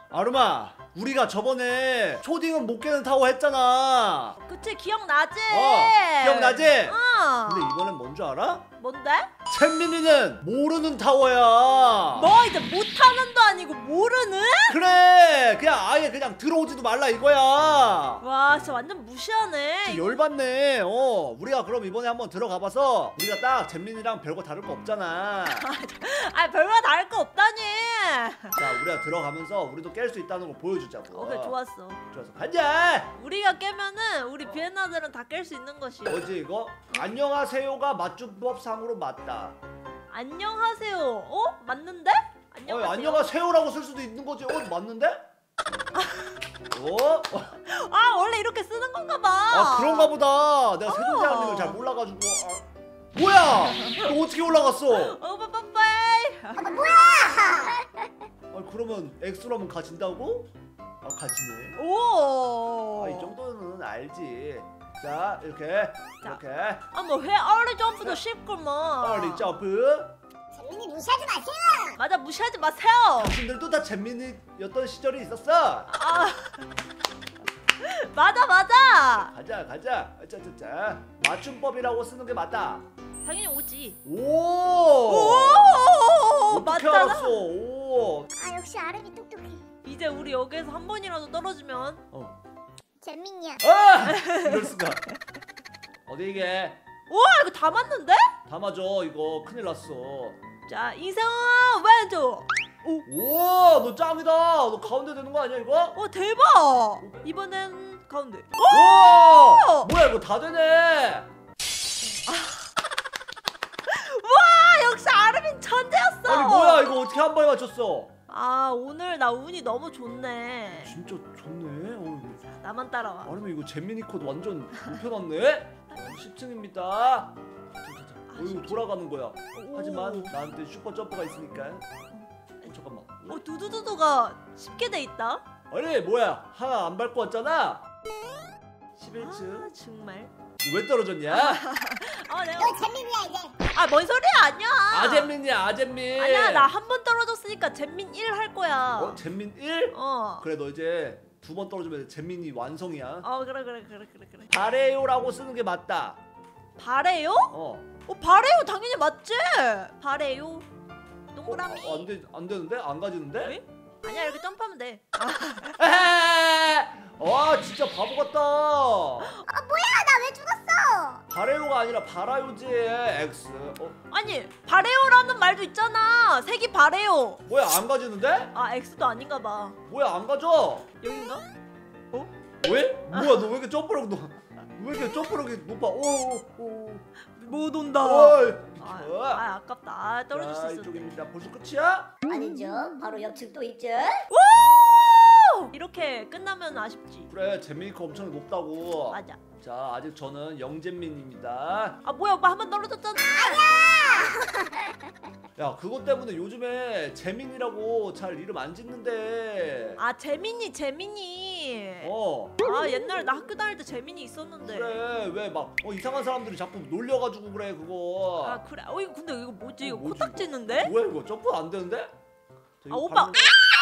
아름아, 우리가 저번에 초딩은 못 깨는 타워 했잖아. 그치, 기억나지? 기억나지? 어. 근데 이번엔 뭔 줄 알아? 뭔데? 잼민이는 모르는 타워야. 뭐 이제 못하는도 아니고 모르는? 그래, 그냥 아예 그냥 들어오지도 말라 이거야. 와, 진짜 완전 무시하네. 진짜 열받네. 우리가 그럼 이번에 한번 들어가봐서 우리가 딱 잼민이랑 별거 다를 거 없잖아. 아, 별거 다를 거 없다니. 자, 우리가 들어가면서 우리도 깰 수 있다는 걸 보여주자고. 오케이, 좋았어. 좋았어, 가자. 우리가 깨면은 우리 비엔나들은 다 깰 수 있는 것이. 뭐지 이거? 안녕하세요가 맞춤법 상으로 맞다. 안녕하세요. 어? 맞는데? 안녕하세요. 안녕하세요라고 쓸 수도 있는 거지. 맞는데? 아, 원래 이렇게 쓰는 건가 봐. 아, 그런가 보다. 내가 세종대왕님을 잘 몰라가지고. 뭐야? 너 어떻게 올라갔어? 빠빠빠이. 뭐야? 그러면 X라면 가진다고? 가지네. 오. 이 정도는 알지. 자, 이렇게. 뭐 회 얼리 점프도 쉽구먼. 얼리 점프. 잼민이 무시하지 마세요. 맞아, 무시하지 마세요. 당신들도 다 잼민이였던 시절이 있었어. 아. 맞아. 가자. 자. 맞춤법이라고 쓰는 게 맞다. 당연히 오지. 오, 어떻게 맞잖아. 알았어? 오. 아, 역시 아름이 똑똑해. 이제 우리 여기에서 한 번이라도 떨어지면 잼민이야. 이럴 수가. 어디 이게? 우와, 이거 다 맞는데? 다 맞아. 이거 큰일 났어. 자, 이승아 왼쪽. 우와, 너 짱이다. 너 가운데 되는 거 아니야 이거? 대박. 이번엔 가운데. 우와, 뭐야 이거 다 되네. 와, 역시 아르민 천재였어. 아니 뭐야 이거 어떻게 한 번에 맞췄어? 아, 오늘 나 운이 너무 좋네. 진짜 좋네. 나만 따라와. 아니면 이거 잼민이 코드 완전 높여놨네? 10층입니다. 이거 돌아가는 거야. 하지만 나한테 슈퍼 점프가 있으니까. 잠깐만. 두두두두가 쉽게 돼 있다. 아니 뭐야, 하나 안 밟고 왔잖아. 11층. 아, 정말. 너 왜 떨어졌냐? 내가. 너 잼민이야 이제. 뭔 소리야, 아니야. 아잼민이야, 아잼민. 아니야, 나 한 번 떨어졌으니까 잼민 1 할 거야. 잼민 1? 어. 그래, 너 이제 두 번 떨어지면 잼민이 완성이야. 그래. 바래요라고 쓰는 게 맞다. 바래요? 바래요 당연히 맞지. 바래요. 동그라미. 안 되는데? 안 가지는데? 왜? 아니야, 이렇게 점프하면 돼. 와, 진짜 바보 같다. 뭐야? 나 왜 죽었어? 바래요가 아니라 바라요지. X. 아니, 바래요라는 말도 있잖아. 색이 바래요. 뭐야, 안 가지는데? X도 아닌가 봐. 뭐야, 안 가져? 여긴가? 왜? 뭐야, 너 왜 이렇게 점프력이 높아? 못 온다. 아깝다. 떨어질 수 있었네. 이쪽입니다. 벌써 끝이야? 아니죠. 바로 옆층 또 있죠. 이렇게 끝나면 아쉽지. 그래, 잼민이가 엄청 높다고. 맞아. 자, 아직 저는 영잼민입니다. 뭐야, 오빠 한 번 떨어졌잖아. 야, 그것 때문에 요즘에 재민이라고 잘 이름 안 짓는데. 재민이. 옛날에 나 학교 다닐 때 재민이 있었는데. 그래, 왜 막 이상한 사람들이 자꾸 놀려가지고 그래 그거. 그래. 이거 근데 이거 뭐지? 이거 뭐지, 코딱지 있는데? 뭐야 이거 점프 안 되는데? 오빠.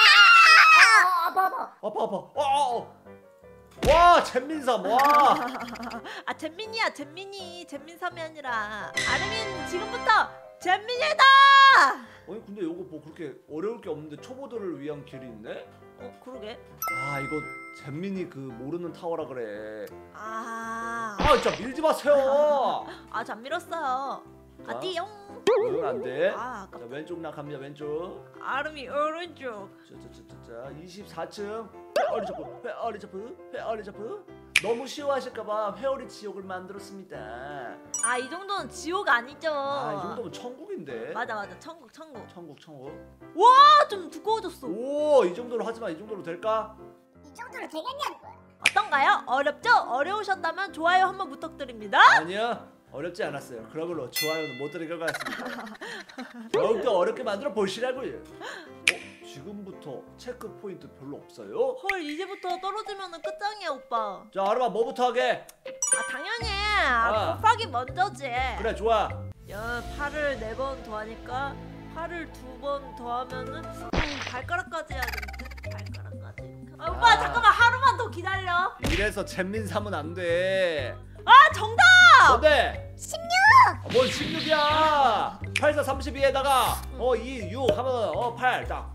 아파. 와, 잼민삼. 와. 잼민이야, 잼민삼이 아니라 아르민 지금부터 잼민이다. 아니 근데 이거 뭐 그렇게 어려울 게 없는데 초보들을 위한 길이 있네? 그러게. 이거 잼민이 그 모르는 타워라 그래. 진짜 밀지 마세요. 잘 밀었어요. 띠용. 이건 안 돼. 아깝다. 자, 왼쪽 나갑니다. 왼쪽. 아름이 오른쪽. 자, 24층. 회오리 점프. 너무 쉬워하실까봐 회오리 지옥을 만들었습니다. 이 정도는 지옥 아니죠. 이 정도면 천국인데. 맞아. 천국. 천국. 와, 좀 두꺼워졌어. 오, 이 정도로 하지마. 이 정도로 될까? 이 정도로 되겠냐는 거야. 어떤가요? 어렵죠? 어려우셨다면 좋아요 한번 부탁드립니다. 아니요, 어렵지 않았어요. 그러므로 좋아요는 못 드릴 것 같습니다. 더욱더 어렵게 만들어 보시라고요. 지금부터 체크 포인트 별로 없어요? 헐, 이제부터 떨어지면 끝장이야, 오빠. 자, 아름아, 뭐부터 하게? 당연히 곱하기 먼저지. 그래, 좋아. 야, 8을 4번 더하니까 8을 2번 더하면은 발가락까지 해야 되는데. 발가락까지. 오빠 잠깐만 하루만 더 기다려. 이래서 잼민삼은 안 돼. 아 정답. 뭔데? 16! 뭔 16이야? 8, 4, 32에다가 2, 6 하면 8 딱.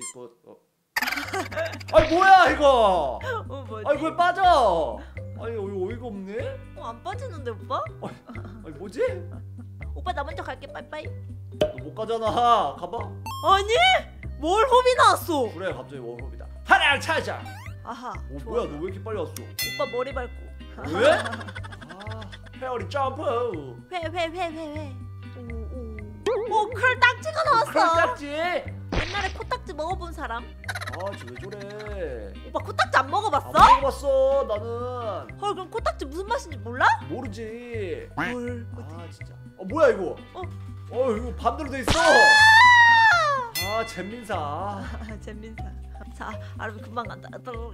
아니 뭐야 이거? 뭐지? 아니 왜 빠져? 아니 어이가 없네? 안 빠지는데 오빠? 아니 뭐지? 오빠 나 먼저 갈게 빠이빠이. 너 못 가잖아. 가봐. 아니? 뭘 홉이 나왔어? 그래 갑자기 워업이다. 하나 찾아. 아하. 오 좋아. 뭐야 너 왜 이렇게 빨리 왔어? 오빠 머리 밟고. 왜? 아 페어리 점프. 회. 오, 클 딱지가 나왔어. 크락딱지. 옛날에 코딱지 먹어본 사람? 아쟤 왜 저래? 오빠 코딱지 안 먹어봤어? 안 먹어봤어 나는. 헐 그럼 코딱지 무슨 맛인지 몰라? 모르지. 헐. 아 진짜. 뭐야 이거? 이거 반대로 돼 있어. 아 잼민사. 아, 잼민사. 자, 아름이 금방 간다.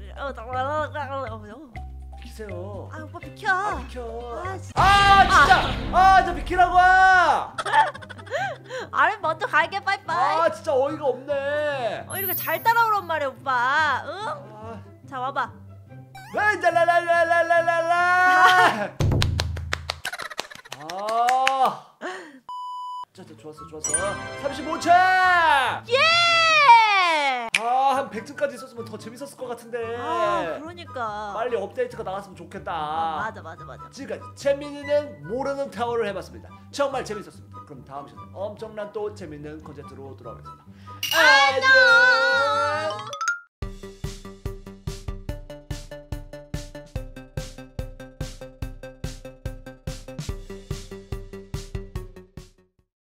비키세요. 아, 오빠 비켜. 아 비켜. 아, 진짜. 저 비키라고. 아름 먼저 갈게. 빠이빠이. 아 진짜 어이가 없네. 이렇게 잘 따라오란 말이야, 오빠. 응? 아. 자, 와봐. 랄랄랄랄랄랄라. 자, 좋았어. 35차. 예! 한 100층까지 있었으면 더 재밌었을 것 같은데. 그러니까. 빨리 업데이트가 나왔으면 좋겠다. 맞아. 지금까지 재민이는 모르는 타워를 해봤습니다. 정말 재밌었습니다. 그럼 다음 시간에 엄청난 또 재밌는 콘텐츠로 돌아오겠습니다. 안녕.